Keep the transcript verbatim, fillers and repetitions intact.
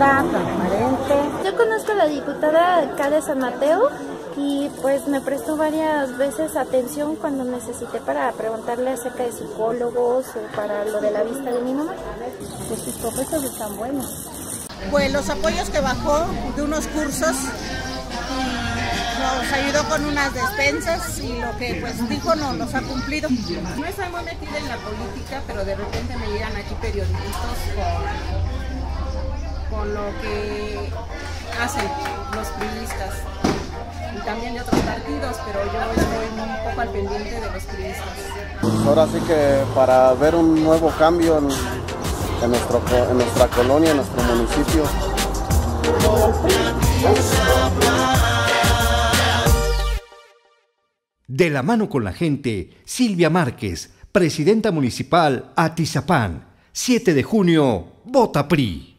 clara, transparente. Yo conozco a la diputada acá de San Mateo y pues me prestó varias veces atención cuando necesité para preguntarle acerca de psicólogos o para lo de la vista de mi mamá. Pues sus propuestas están buenas. Pues los apoyos que bajó de unos cursos y nos ayudó con unas despensas y lo que pues dijo no los ha cumplido. No estoy muy metida en la política, pero de repente me llegan aquí periodistas con, con lo que hacen los priistas y también de otros partidos, pero yo estoy un poco al pendiente de los priistas. Ahora sí que para ver un nuevo cambio en, en, nuestro, en nuestra colonia, en nuestro municipio. De la mano con la gente, Silvia Márquez, presidenta municipal Atizapán, siete de junio, vota P R I.